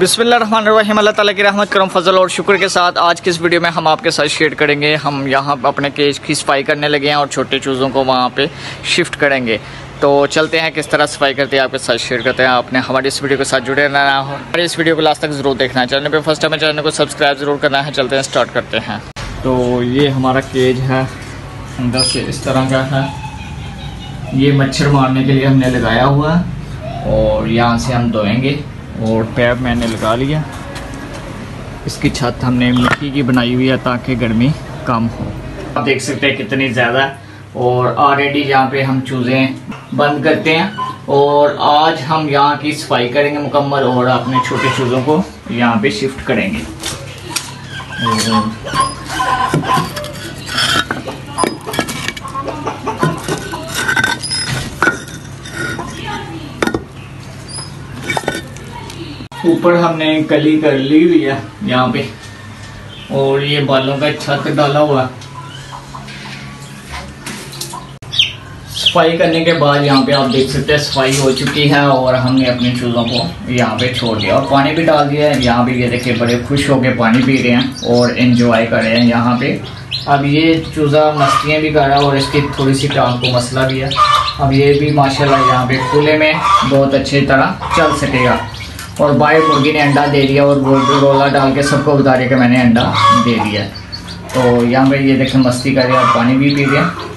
बिस्मिल्लाहिर्रहमानिर्रहीम। अल्लाह ताला की रहमत करम फजल और शुक्र के साथ आज की इस वीडियो में हम आपके साथ शेयर करेंगे। हम यहाँ अपने केज की सफाई करने लगे हैं और छोटे चूज़ों को वहाँ पे शिफ्ट करेंगे। तो चलते हैं किस तरह सफाई करते हैं आपके साथ शेयर करते हैं। आपने हमारी इस वीडियो के साथ जुड़े रहना हो, हमारी इस वीडियो को लास्ट तक ज़रूर देखना है। चैनल पर फर्स्ट टाइम चैनल को सब्सक्राइब ज़रूर करना है। चलते हैं, स्टार्ट करते हैं। तो ये हमारा केज है, अंदर से इस तरह का है। ये मच्छर मारने के लिए हमने लगाया हुआ है और यहाँ से हम धोएंगे। और पैप मैंने लगा लिया। इसकी छत हमने मिट्टी की बनाई हुई है ताकि गर्मी कम हो। आप देख सकते हैं कितनी ज़्यादा। और ऑलरेडी यहाँ पे हम चूज़ें बंद करते हैं और आज हम यहाँ की सफाई करेंगे मुकम्मल और अपने छोटे चूज़ों को यहाँ पे शिफ्ट करेंगे। ऊपर हमने कली कर ली हुई है यहाँ पे और ये बालों का छत डाला हुआ। सफाई करने के बाद यहाँ पे आप देख सकते हैं सफाई हो चुकी है और हमने अपने चूज़ों को यहाँ पे छोड़ दिया और पानी भी डाल दिया है। यहाँ पे ये देखिए बड़े खुश होके पानी पी रहे हैं और एंजॉय कर रहे हैं यहाँ पे। अब ये चूज़ा मस्तियाँ भी कर रहा है और इसकी थोड़ी सी टांग को मसला भी है। अब ये भी माशाल्लाह यहाँ पे खुले में बहुत अच्छी तरह चल सकेगा। और बाहर मुर्गी ने अंडा दे दिया और रोला डाल के सबको बता दिया कि मैंने अंडा दे दिया। तो यहाँ पे ये देखें मस्ती कर रहे हैं, पानी भी पी रहे हैं।